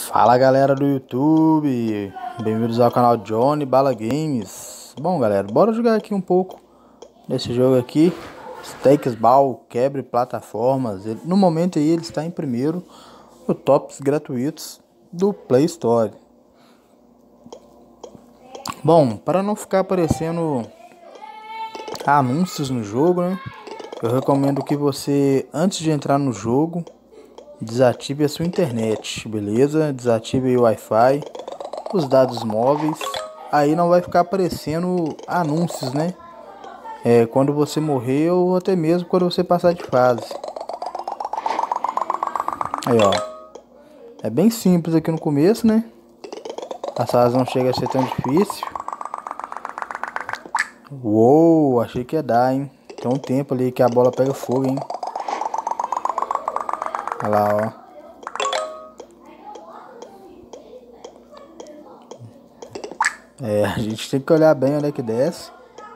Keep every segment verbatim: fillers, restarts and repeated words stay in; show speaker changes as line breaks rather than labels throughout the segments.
Fala galera do YouTube, bem-vindos ao canal Johnny Bala Games. Bom galera, bora jogar aqui um pouco desse jogo aqui, Stakes Ball, quebre plataformas. Ele, no momento aí ele está em primeiro no tops gratuitos do Play Store. Bom, para não ficar aparecendo anúncios no jogo, né, eu recomendo que você, antes de entrar no jogo, desative a sua internet, beleza? Desative o Wi-Fi, os dados móveis, aí não vai ficar aparecendo anúncios, né? É, quando você morrer ou até mesmo quando você passar de fase. Aí, ó. É bem simples aqui no começo, né? A fase não chega a ser tão difícil. Uou, achei que ia dar, hein? Tem um tempo ali que a bola pega fogo, hein? Olha lá, ó. É, a gente tem que olhar bem onde é que desce.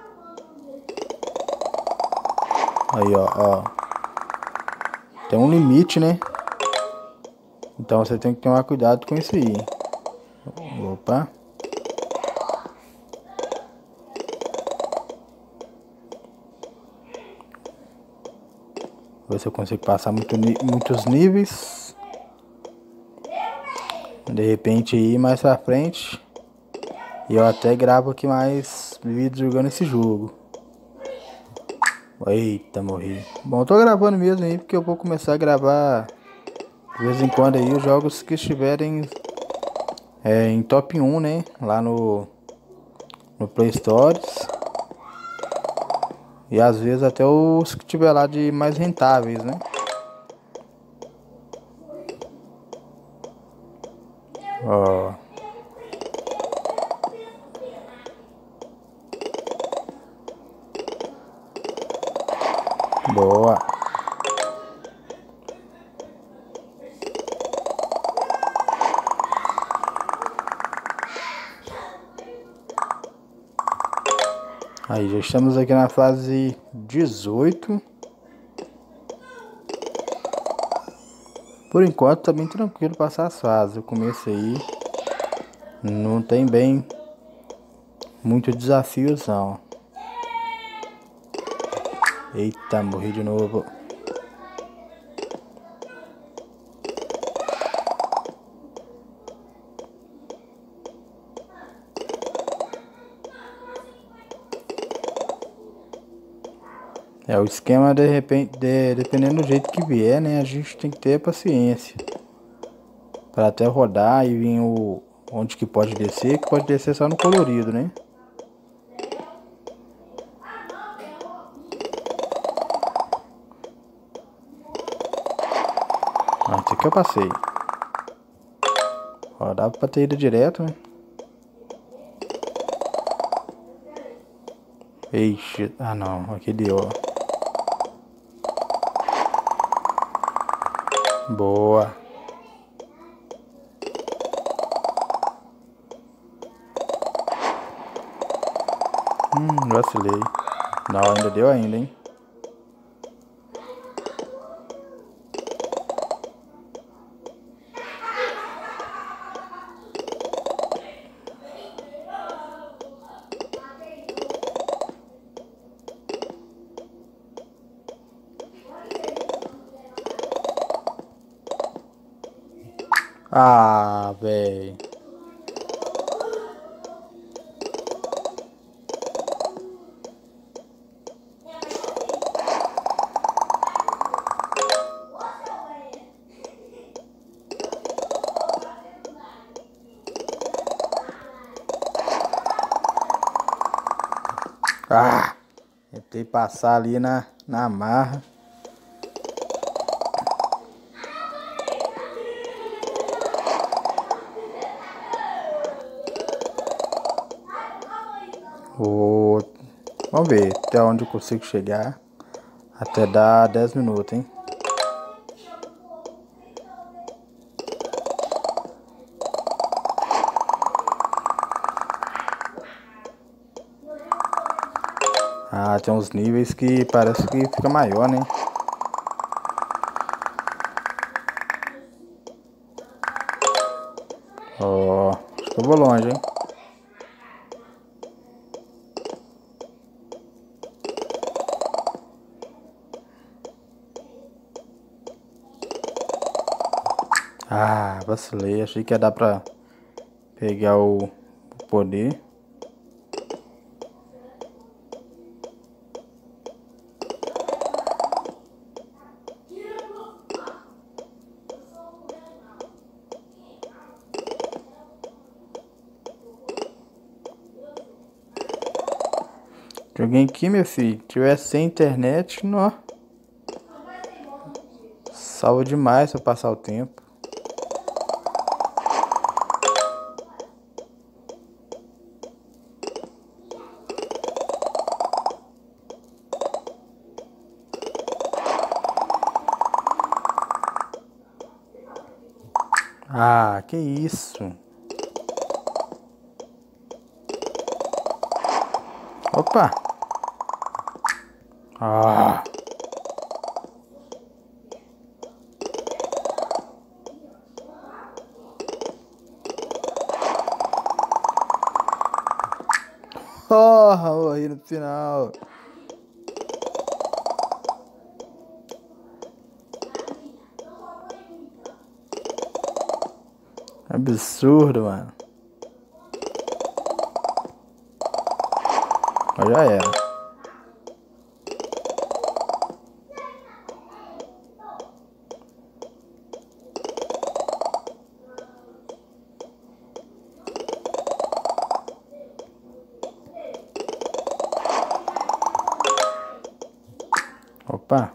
Aí, ó, ó. Tem um limite, né? Então você tem que tomar cuidado com isso aí. Opa. Ver se eu consigo passar muito, muitos níveis. De repente aí mais pra frente. E eu até gravo aqui mais vídeos jogando esse jogo. Eita, morri. Bom, eu tô gravando mesmo aí porque eu vou começar a gravar de vez em quando aí os jogos que estiverem é, em top um, né? Lá no, no Play Store. E às vezes até os que tiver lá de mais rentáveis, né? Ó. Boa. Aí já estamos aqui na fase dezoito. Por enquanto tá bem tranquilo passar as fases. O começo aí não tem bem muito desafios não. Eita, morri de novo. É, o esquema de repente, de, dependendo do jeito que vier, né, a gente tem que ter paciência para até rodar e vir o onde que pode descer, que pode descer só no colorido, né? Ah, esse aqui eu passei. Ó, dava pra ter ido direto, né? Ixi, ah não, aqui deu, ó. Boa. Hum, vacilei. Não, ainda deu ainda, hein? Ah, velho. Ah, tentei passar ali na, na marra. Oh, vamos ver até onde eu consigo chegar. Até dar dez minutos, hein? Ah, tem uns níveis que parece que fica maior, né? Ó, acho que eu vou longe, hein? Ah, vacilei. Achei que ia dar pra pegar o, o poder. Joguei aqui, meu filho. Se tivesse sem internet, não. Salva demais pra passar o tempo. Ah, que isso? Opa! Ah! Porra, morri no final. Absurdo, mano. Mas já era. Opa.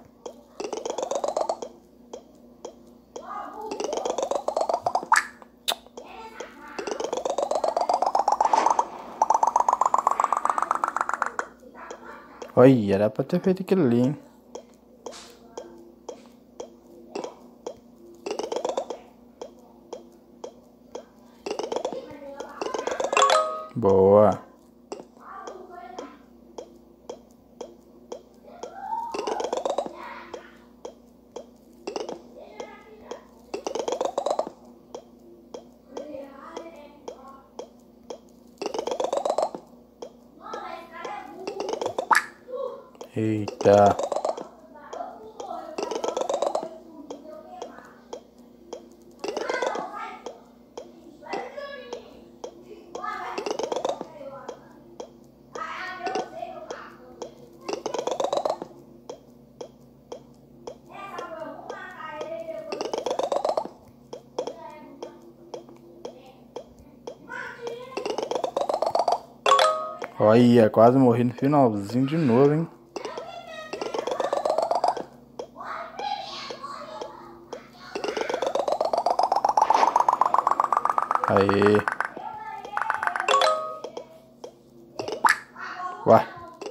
Olha, era pra ter feito aquilo ali, hein? Boa. Eita. Olha, quase morri no finalzinho de novo, hein? Aê. Uai.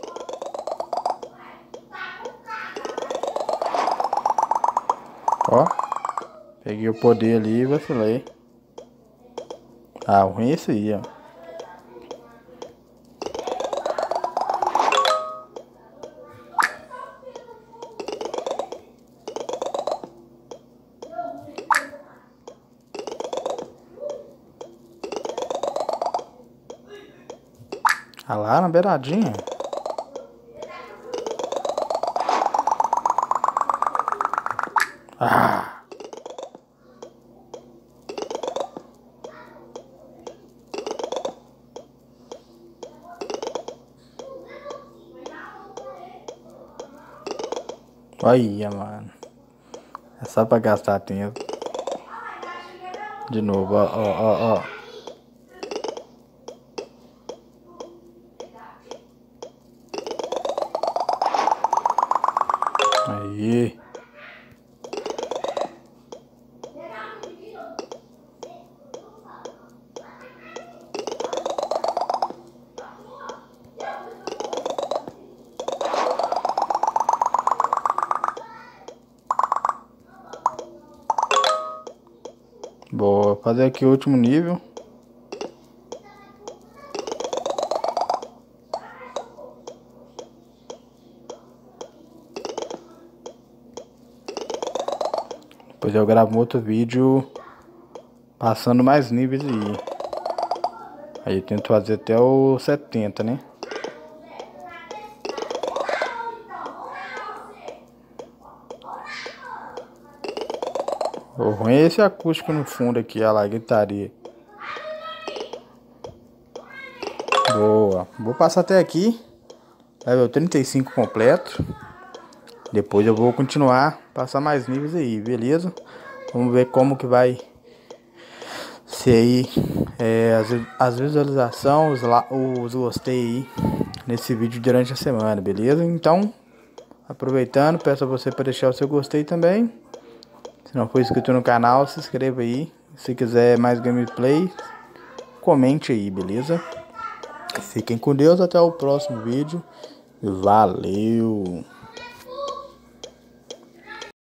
Ó. Peguei o poder ali e vacilei. Ah, o ruim é esse aí, ó. Ah lá na beiradinha. Ah. Olha, mano. É só pra gastar tempo. De novo, ó, ó, ó, ó. Aí. Boa, fazer aqui o último nível. Depois eu gravo um outro vídeo Passando mais níveis aí. Aí eu tento fazer até o setenta, né? O ruim é esse acústico no fundo aqui, olha lá, a gritaria. Boa. Vou passar até aqui. Level trinta e cinco completo. Depois eu vou continuar, passar mais níveis aí, beleza? Vamos ver como que vai ser aí é, as, as visualizações, os, os gostei aí nesse vídeo durante a semana, beleza? Então, aproveitando, peço a você para deixar o seu gostei também. Se não for inscrito no canal, se inscreva aí. Se quiser mais gameplay, comente aí, beleza? Fiquem com Deus, até o próximo vídeo. Valeu!